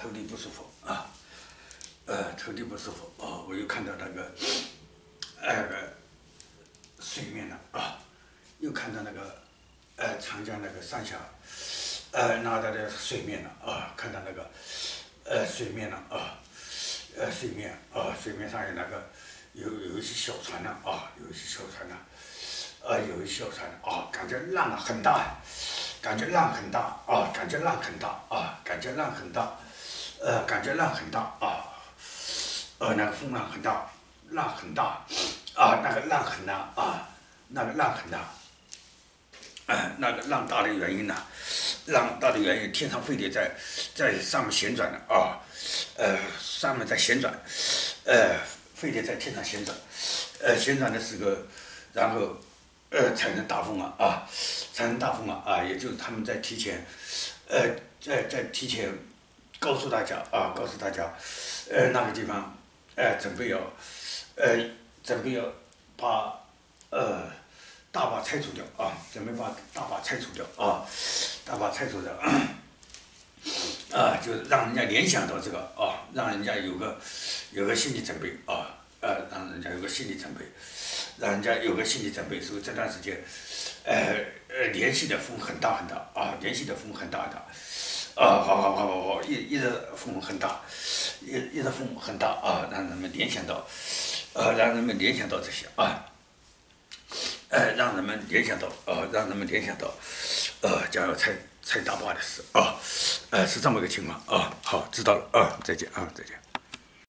头顶不舒服啊，头顶不舒服我又看到那个水面了啊，又看到那个长江那个三峡那带的水面了啊，看到那个水面了啊，水面上有那个有一些小船呢有一些小船呢。有一小船感觉浪很大，感觉浪很大感觉浪很大感觉浪很大，感觉浪很大那个风浪很大，浪很大那个浪很大那个浪很大，那个浪大的原因呢？浪大的原因，天上飞碟在上面旋转的上面在旋转，飞碟在天上旋转，旋转的时候，然后。产生大风了产生大风了也就是他们在提前，在提前告诉大家那个地方，准备要把大坝拆除掉准备把大坝拆除掉大坝拆除掉就是让人家联想到这个让人家有个心理准备让人家有个心理准备。让人家有个心理准备，所以这段时间，连续的风很大很大连续的风很大很大好，一直风很大，一直风很大让人们联想到，这些让人们联想到，将要拆大坝的事是这么个情况好，知道了再见再见。